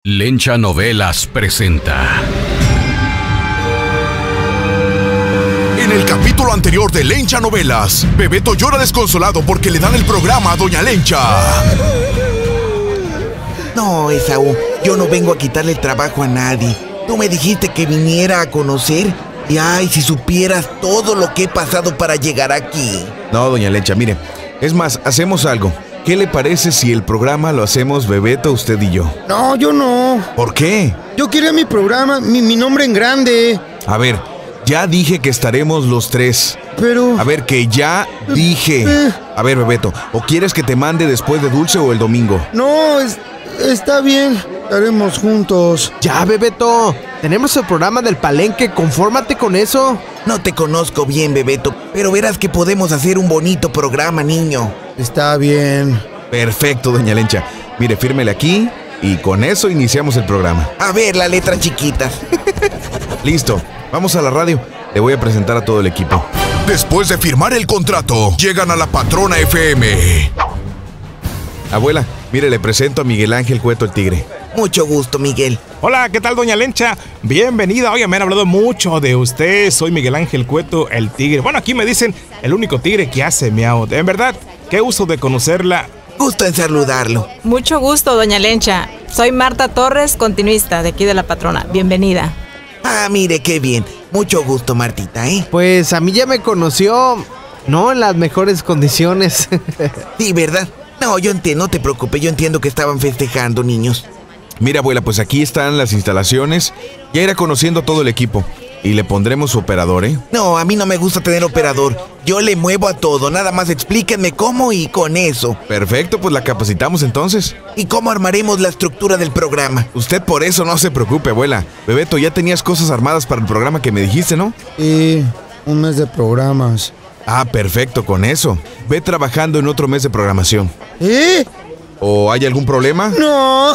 Lencha Novelas presenta. En el capítulo anterior de Lencha Novelas, Bebeto llora desconsolado porque le dan el programa a Doña Lencha. No, Esaú, yo no vengo a quitarle el trabajo a nadie. Tú me dijiste que viniera a conocer. Y ay, si supieras todo lo que he pasado para llegar aquí. No, Doña Lencha, mire, es más, hacemos algo. ¿Qué le parece si el programa lo hacemos Bebeto, usted y yo? No, yo no. ¿Por qué? Yo quería mi programa, mi nombre en grande. A ver, ya dije que estaremos los tres. Pero... A ver, que ya dije. A ver, Bebeto, ¿o quieres que te mande después de Dulce o el domingo? No, está bien. Estaremos juntos. Ya, Bebeto. Tenemos el programa del Palenque. Confórmate con eso. No te conozco bien, Bebeto, pero verás que podemos hacer un bonito programa, niño. Está bien. Perfecto, Doña Lencha. Mire, fírmele aquí y con eso iniciamos el programa. A ver, la letra chiquita. Listo, vamos a la radio. Le voy a presentar a todo el equipo. Después de firmar el contrato, llegan a la Patrona FM. Abuela, mire, le presento a Miguel Ángel Cueto el Tigre. Mucho gusto, Miguel. Hola, ¿qué tal, Doña Lencha? Bienvenida. Oye, me han hablado mucho de usted. Soy Miguel Ángel Cueto el Tigre. Bueno, aquí me dicen el único tigre que hace miau. En verdad, qué gusto de conocerla. Gusto en saludarlo. Mucho gusto, Doña Lencha. Soy Marta Torres, continuista de aquí de La Patrona. Bienvenida. Ah, mire, qué bien. Mucho gusto, Martita, ¿eh? Pues a mí ya me conoció, no en las mejores condiciones. Sí, ¿verdad? No, yo entiendo, no te preocupes. Yo entiendo que estaban festejando, niños. Mira, abuela, pues aquí están las instalaciones. Ya irá conociendo a todo el equipo. Y le pondremos su operador, ¿eh? No, a mí no me gusta tener operador. Yo le muevo a todo. Nada más explíquenme cómo y con eso. Perfecto, pues la capacitamos entonces. ¿Y cómo armaremos la estructura del programa? Usted por eso no se preocupe, abuela. Bebeto, ya tenías cosas armadas para el programa que me dijiste, ¿no? Y un mes de programas. Ah, perfecto, con eso. Ve trabajando en otro mes de programación. ¿Eh? ¿O hay algún problema? ¡No!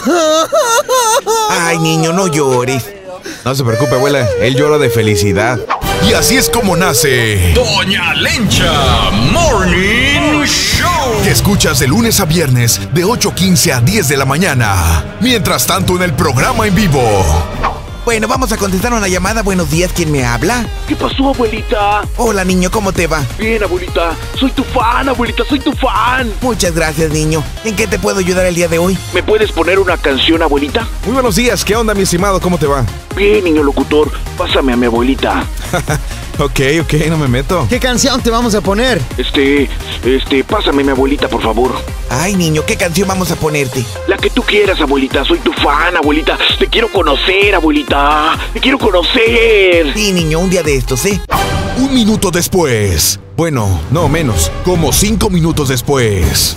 Ay, niño, no llores. No se preocupe, abuela. Él llora de felicidad. Y así es como nace Doña Lencha Morning Show. Que escuchas de lunes a viernes de 8:15 a 10 de la mañana. Mientras tanto, en el programa en vivo. Bueno, vamos a contestar una llamada. Buenos días, ¿quién me habla? ¿Qué pasó, abuelita? Hola, niño, ¿cómo te va? Bien, abuelita. Soy tu fan, abuelita, soy tu fan. Muchas gracias, niño. ¿En qué te puedo ayudar el día de hoy? ¿Me puedes poner una canción, abuelita? Muy buenos días. ¿Qué onda, mi estimado? ¿Cómo te va? Bien, niño locutor. Pásame a mi abuelita. Ok, no me meto. ¿Qué canción te vamos a poner? Pásame a mi abuelita, por favor. Ay, niño, ¿qué canción vamos a ponerte? La que tú quieras, abuelita. Soy tu fan, abuelita. Te quiero conocer, abuelita. Te quiero conocer. Sí, niño, un día de estos, ¿eh? Un minuto después. Bueno, no menos. Como 5 minutos después.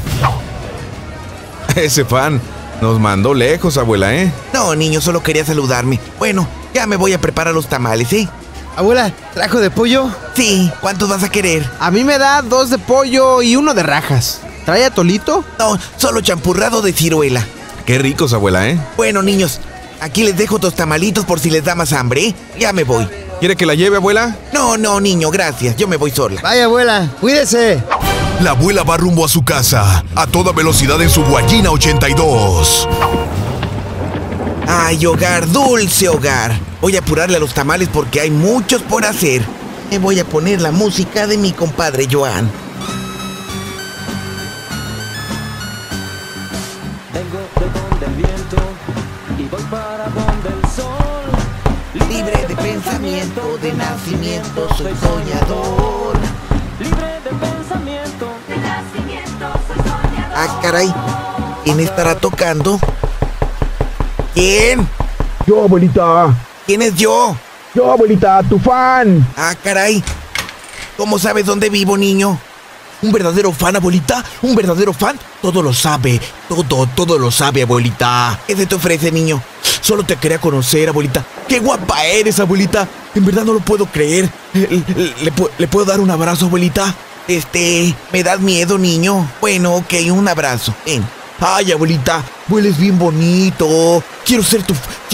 Ese fan nos mandó lejos, abuela, ¿eh? No, niño, solo quería saludarme. Bueno, ya me voy a preparar los tamales, ¿eh? Abuela, ¿trajo de pollo? Sí, ¿cuántos vas a querer? A mí me da 2 de pollo y 1 de rajas. ¿Trae atolito? No, solo champurrado de ciruela. Qué ricos, abuela, ¿eh? Bueno, niños, aquí les dejo 2 tamalitos por si les da más hambre, ¿eh? Ya me voy. ¿Quiere que la lleve, abuela? No, niño, gracias. Yo me voy sola. Vaya, abuela, cuídese. La abuela va rumbo a su casa a toda velocidad en su Guayina 82. Ay, hogar, dulce hogar. Voy a apurarle a los tamales porque hay muchos por hacer. Me voy a poner la música de mi compadre Joan. Vengo de donde el viento y voy para donde el sol. Libre de pensamiento, de nacimiento, soy soñador. Libre de pensamiento, de nacimiento, soy soñador. Ah, caray. ¿Quién estará tocando? ¿Quién? Yo, abuelita. ¿Quién es yo? Yo, abuelita, tu fan. Ah, caray. ¿Cómo sabes dónde vivo, niño? ¿Un verdadero fan, abuelita? ¿Un verdadero fan? Todo lo sabe. Todo lo sabe, abuelita. ¿Qué se te ofrece, niño? Solo te quería conocer, abuelita. ¡Qué guapa eres, abuelita! En verdad no lo puedo creer. ¿Le puedo dar un abrazo, abuelita? ¿Me das miedo, niño? Bueno, ok, un abrazo. Ven. Ay, abuelita, hueles bien bonito. Quiero ser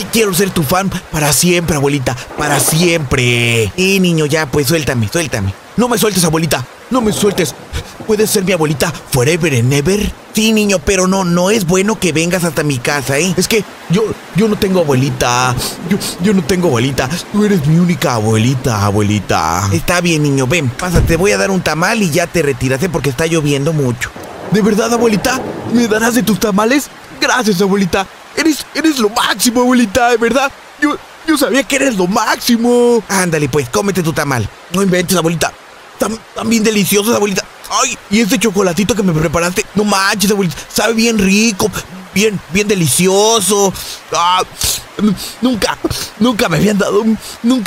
tu fan para siempre, abuelita. Para siempre. Niño, ya, pues suéltame. No me sueltes, abuelita. No me sueltes. ¿Puedes ser mi abuelita forever and ever? Sí, niño, pero no es bueno que vengas hasta mi casa, ¿eh? Es que yo no tengo abuelita. Yo no tengo abuelita. Tú eres mi única abuelita. Está bien, niño, ven, pásate. Te voy a dar un tamal y ya te retiras, ¿eh? Porque está lloviendo mucho. ¿De verdad, abuelita? ¿Me darás de tus tamales? Gracias, abuelita. Eres lo máximo, abuelita, de verdad. Yo sabía que eres lo máximo. Ándale, pues, cómete tu tamal. No inventes, abuelita. Están bien deliciosos, abuelita. Ay, y este chocolatito que me preparaste, no manches, abuelita, sabe bien rico, bien delicioso. Ah, nunca me habían dado un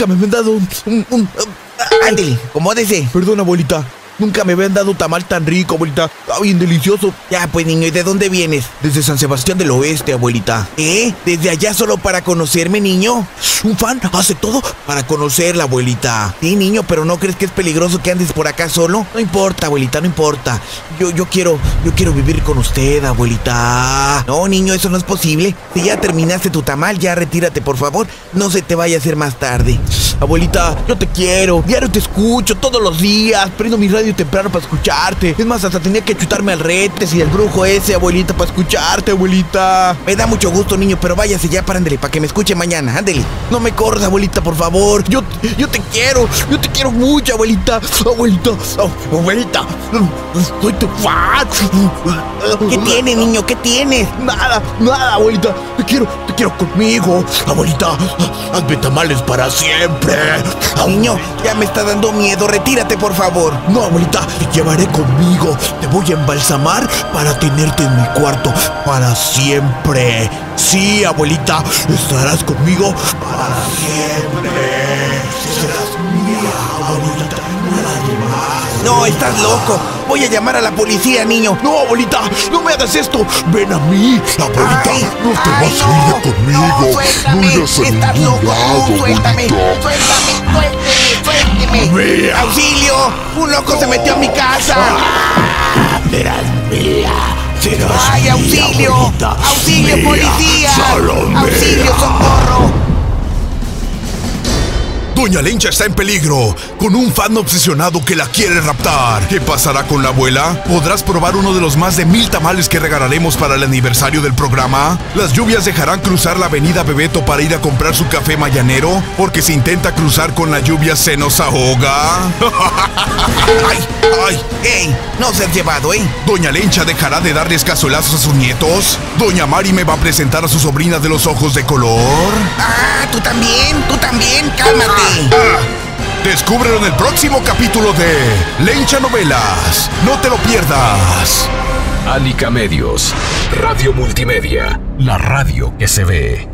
ándale, acomódese. Perdón, abuelita. Nunca me habían dado un tamal tan rico, abuelita. Está bien delicioso. Ya, pues, niño, ¿y de dónde vienes? Desde San Sebastián del Oeste, abuelita. ¿Eh? ¿Desde allá solo para conocerme, niño? Un fan hace todo para conocerla, abuelita. Sí, niño, pero ¿no crees que es peligroso que andes por acá solo? No importa, abuelita, no importa. Yo quiero vivir con usted, abuelita. No, niño, eso no es posible. Si ya terminaste tu tamal, ya retírate, por favor. No se te vaya a hacer más tarde. Abuelita, yo te quiero. Diario te escucho todos los días. Prendo mi radio temprano para escucharte. Es más, hasta tenía que chutarme al Retes y al brujo ese, abuelita, para escucharte, abuelita. Me da mucho gusto, niño, pero váyase ya, ándele, para que me escuche mañana, ándele. No me corras, abuelita, por favor. Yo te quiero mucho, abuelita. Abuelita, soy tu fan. ¿Qué tiene, niño? ¿Qué tienes? Nada, abuelita. Te quiero conmigo. Abuelita, hazme tamales para siempre. Niño, ya me está dando miedo. Retírate, por favor. No, abuelita, te llevaré conmigo. Te voy a embalsamar para tenerte en mi cuarto para siempre. Sí, abuelita, estarás conmigo para siempre. Serás mía, abuelita. No, estás loco. Voy a llamar a la policía, niño. No, abuelita, no me hagas esto. Ven a mí, abuelita. No te vas a ir conmigo. No, suéltame. Estás loco. Suéltame. ¡Auxilio! ¡Un loco se metió a mi casa! Serás mía. ¡Ay, auxilio! ¡Auxilio, policía! ¡Auxilio, socorro! Doña Lencha está en peligro, con un fan obsesionado que la quiere raptar. ¿Qué pasará con la abuela? ¿Podrás probar uno de los más de 1000 tamales que regalaremos para el aniversario del programa? ¿Las lluvias dejarán cruzar la avenida Bebeto para ir a comprar su café mañanero? Porque si intenta cruzar con la lluvia se nos ahoga. ¡Ay! ¡Ey! No seas llevado, ¿eh? ¿Doña Lencha dejará de darles cazuelazos a sus nietos? ¿Doña Mari me va a presentar a su sobrina de los ojos de color? ¡Ah! ¿Tú también? ¡Cálmate! Descúbrelo en el próximo capítulo de Lencha Novelas. No te lo pierdas. Alica Medios, Radio Multimedia, la radio que se ve.